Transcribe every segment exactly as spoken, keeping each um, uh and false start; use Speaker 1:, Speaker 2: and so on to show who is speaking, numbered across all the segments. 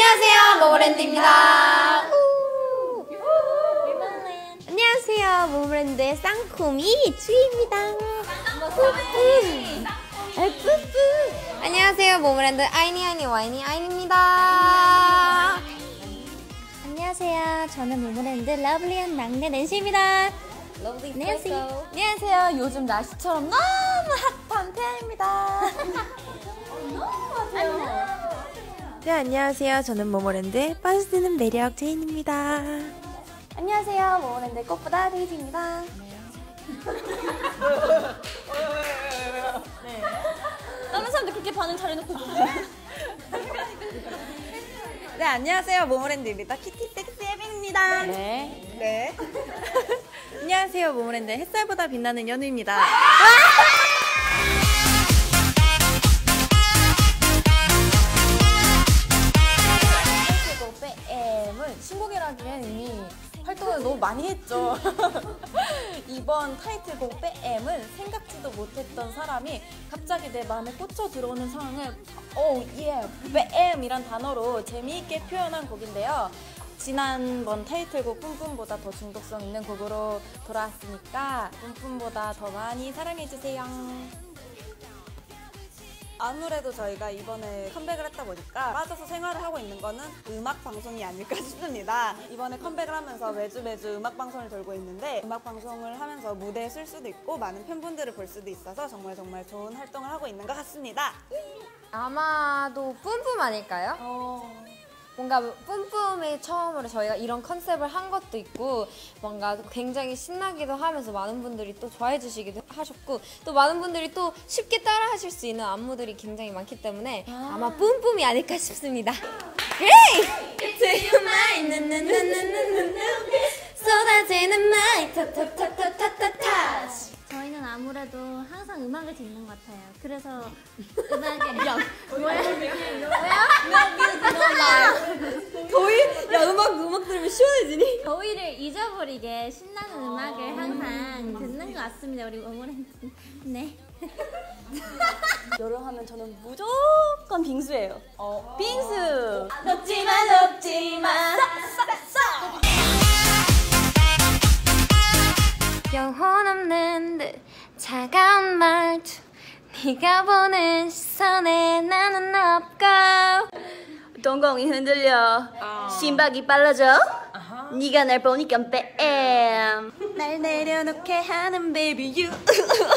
Speaker 1: 안녕하세요, 모모랜드입니다. 안녕하세요, 모모랜드의 쌍코미 주희입니다. 안녕하세요, 모모랜드 아이니 아이니 와이니 아이니입니다.
Speaker 2: 안녕하세요, 저는 모모랜드 러블리한 막내 낸시입니다.
Speaker 1: 안녕하세요.
Speaker 3: 안녕하세요. 요즘 날씨처럼 너무 핫한 태아입니다.
Speaker 4: 네, 안녕하세요. 저는 모모랜드의 빠져드는 매력 제인입니다.
Speaker 3: 안녕하세요. 모모랜드 꽃보다 데이지입니다. 네. 다른 사람들 그렇게 반응 잘해놓고
Speaker 4: 네, 안녕하세요. 모모랜드입니다. 키티 섹시 혜빈입니다.
Speaker 3: 네.
Speaker 4: 네. 안녕하세요. 모모랜드 햇살보다 빛나는 연우입니다.
Speaker 3: 뱀은 신곡이라기엔 이미 활동을 너무 많이 했죠. 이번 타이틀곡 뱀은 생각지도 못했던 사람이 갑자기 내 마음에 꽂혀 들어오는 상황을 오 예, 뱀이란 단어로 재미있게 표현한 곡인데요. 지난번 타이틀곡 뿜뿜보다 더 중독성 있는 곡으로 돌아왔으니까 뿜뿜보다 더 많이 사랑해주세요.
Speaker 4: 아무래도 저희가 이번에 컴백을 했다 보니까 빠져서 생활을 하고 있는 거는 음악 방송이 아닐까 싶습니다. 이번에 컴백을 하면서 매주 매주 음악 방송을 돌고 있는데 음악 방송을 하면서 무대에 쓸 수도 있고 많은 팬분들을 볼 수도 있어서 정말 정말 좋은 활동을 하고 있는 것 같습니다.
Speaker 1: 아마도 뿜뿜 아닐까요?
Speaker 3: 어...
Speaker 1: 뭔가 뿜뿜이 처음으로 저희가 이런 컨셉을 한 것도 있고 뭔가 굉장히 신나기도 하면서 많은 분들이 또 좋아해 주시기도 하셨고 또 많은 분들이 또 쉽게 따라 하실 수 있는 안무들이 굉장히 많기 때문에 아. 아마 뿜뿜이 아닐까 싶습니다.
Speaker 2: 쏟아지는 마이 타타타타타타. 저희는 아무래도 항상 음악을 듣는 것 같아요. 그래서 음악에 야 뭐야?
Speaker 3: 더위? 야 음악 음악 들으면 시원해지니?
Speaker 2: 더위를 잊어버리게 신나는 음악을 항상 듣는 것 같습니다. 우리 모모랜드. 네.
Speaker 3: 여름 하면 저는 무조건 빙수예요. 어, 빙수. 녹지마 녹지마.
Speaker 2: 영혼 없는 듯 차가운 말투 네가 보는 시선에 나는 없고
Speaker 3: 동공이 흔들려 심박이 빨라져 네가 날 보니까 뱀 날 내려놓게 하는 baby you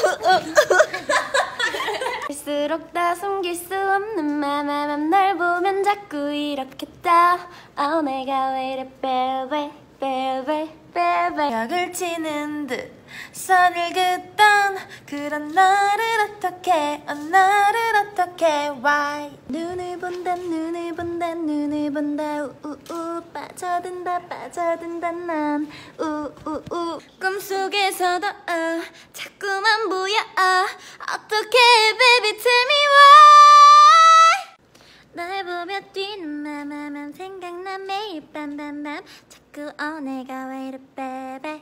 Speaker 2: 갈수록 다 숨길 수 없는 맘맘 날 보면 자꾸 이렇게 떠 Oh 내가 왜 이래 baby baby baby
Speaker 4: 벽을 치는 듯 선을 긋던 그런 너를 어떻게 어, 너를 어떻게 why
Speaker 2: 눈을 본다 눈을 본다 눈을 본다 우우우 빠져든다 빠져든다 난 우우우 꿈속에서도 어, 자꾸만 보여 어, 어떻게 baby tell me why 날 보며 뛰는 맘맘맘 생각나 매일 밤밤밤 자꾸 어 내가 왜 이래 baby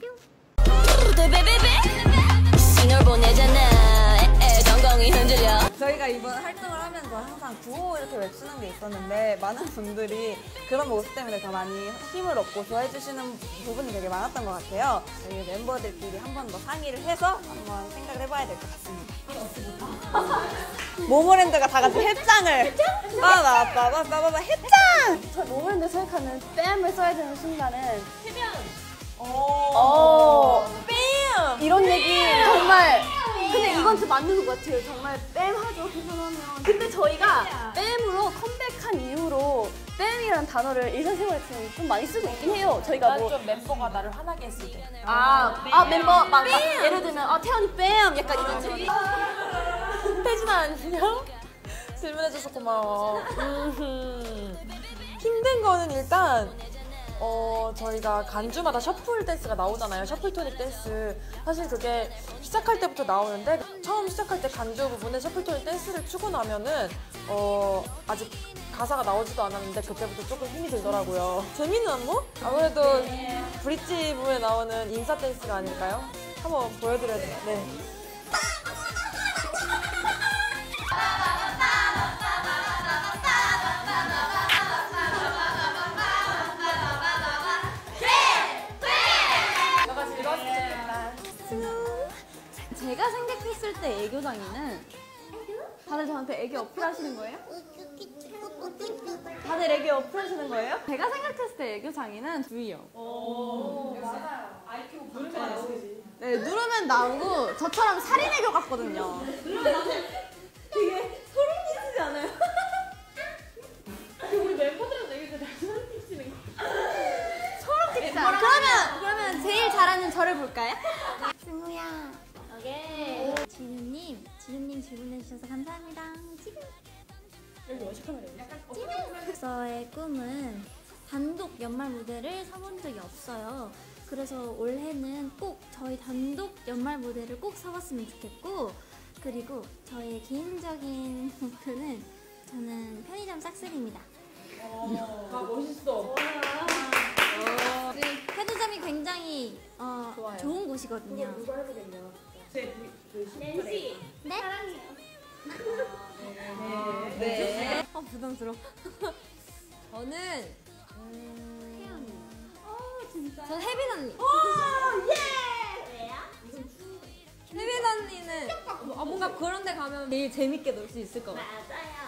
Speaker 3: 신호를 보내잖아 동공이 흔들려
Speaker 4: 저희가 이번 활동을 하면서 항상 구호 이렇게 외치는 게 있었는데 많은 분들이 그런 모습 때문에 더 많이 힘을 얻고 좋아해 주시는 부분이 되게 많았던 것 같아요. 저희 멤버들끼리 한 번 더 상의를 해서 한번 생각을 해봐야 될 것 같습니다. 모모랜드가 다 같이 햇장을 빠바바바바바바 햇장!
Speaker 3: 저 모모랜드 생각하는 뱀을 써야 되는 순간은
Speaker 4: 오,
Speaker 3: 오.
Speaker 4: 뺨!
Speaker 3: 이런 얘기 정말 근데 이건 좀 맞는 것 같아요. 정말 뱀 하죠 계산하면. 근데 저희가 뱀으로 컴백한 이후로 뱀이라는 단어를 일상생활에 좀 많이 쓰고 있긴 해요. 저희가 뭐
Speaker 5: 좀 멤버가 나를 화나게 했을 때.
Speaker 3: 아, 아 멤버 막, 막 예를 들면 아 태연이 뱀 약간 이런 식의
Speaker 5: 혜진아 안녕? 질문해줘서 고마워. 음흠. 힘든 거는 일단 어 저희가 간주마다 셔플 댄스가 나오잖아요. 셔플 토닉 댄스. 사실 그게 시작할 때부터 나오는데 처음 시작할 때 간주 부분에 셔플 토닉 댄스를 추고 나면은 어 아직 가사가 나오지도 않았는데 그때부터 조금 힘이 들더라고요. 재밌는 안무? 아무래도 브릿지 부분에 나오는 인사 댄스가 아닐까요? 한번 보여드려야죠. 네.
Speaker 2: 제가 생각했을 때 애교장인은 다들 저한테 애교 어필하시는 거예요? 다들 애교 어필하시는 거예요? 제가 생각했을 때 애교장인은 주희요. 오, 맞아요. 아이큐 누르면 네, 누르면 나오고 저처럼 살인 애교 같거든요. 되게 소름 끼치지 않아요? 우리 멤버들은 애교 잘 소름 끼치는 거. 소름 끼치지 않아요? 그러면 그러면 제일 잘하는 저를 볼까요? 승우야. 오케이. 지윤님, 지윤님 질문해주셔서 감사합니다. 지금. 여기 어시 카메라예요? 지금. 저의 꿈은 단독 연말 무대를 서본 적이 없어요. 그래서 올해는 꼭 저희 단독 연말 무대를 꼭 서봤으면 좋겠고, 그리고 저의 개인적인 목표는 저는 편의점 싹쓸이입니다.
Speaker 5: 아 멋있어.
Speaker 2: 네, 편의점이 굉장히 어, 좋은 곳이거든요.
Speaker 5: 누가 해보겠냐? 제
Speaker 2: 낸시. 네? 사랑해요.
Speaker 5: 네.
Speaker 1: 네. 어, 부담스러워. 저는 음...
Speaker 2: 어, 진짜.
Speaker 1: 전 혜빈 언니.
Speaker 2: 오, 예! 왜요?
Speaker 1: 혜빈 언니는 어, 뭔가 그런 데 가면 제일 재밌게 놀 수 있을 것 같아요.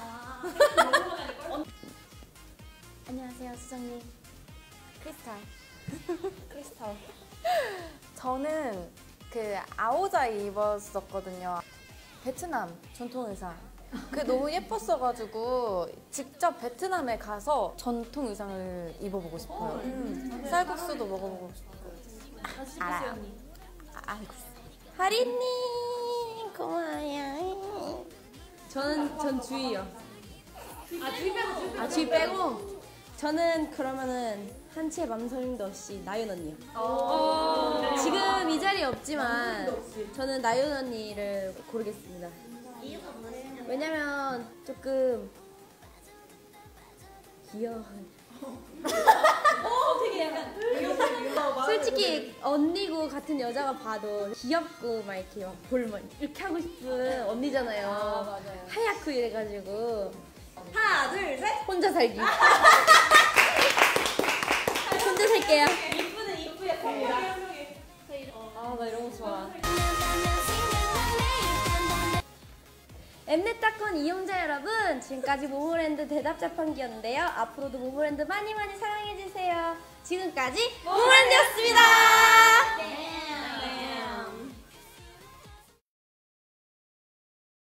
Speaker 2: 맞아요. 안녕하세요, 수정님.
Speaker 3: 크리스탈. 크리스탈. 저는 그 아오자이 입었었거든요. 베트남 전통 의상. 그게 너무 예뻤어가지고 직접 베트남에 가서 전통 의상을 입어보고 싶어요. 음. 쌀국수도 먹어보고 싶고. 알아요. 아, 알고 있어요. 하리님 고마워요.
Speaker 2: 저는 전 주희요. 아, 주희 빼고. 아, 주희 빼고. 저는 그러면은 한치의 망설임도 없이 나윤 언니요. 지금 이 자리에 없지만 저는 나윤 언니를 고르겠습니다. 왜냐면 조금 귀여워요. 솔직히 언니고 같은 여자가 봐도 귀엽고 막 이렇게 막 볼만 이렇게 하고 싶은 언니잖아요. 아, 맞아요. 하얗고 이래가지고 하나 둘 셋 혼자 살기. 혼자 살게요. 이쁘는 이쁘게 삽니다. 아, 나 이런 거 좋아. 엠넷닷컴 이용자 여러분, 지금까지 모모랜드 대답 자판기였는데요. 앞으로도 모모랜드 많이 많이 사랑해주세요. 지금까지 모모랜드였습니다.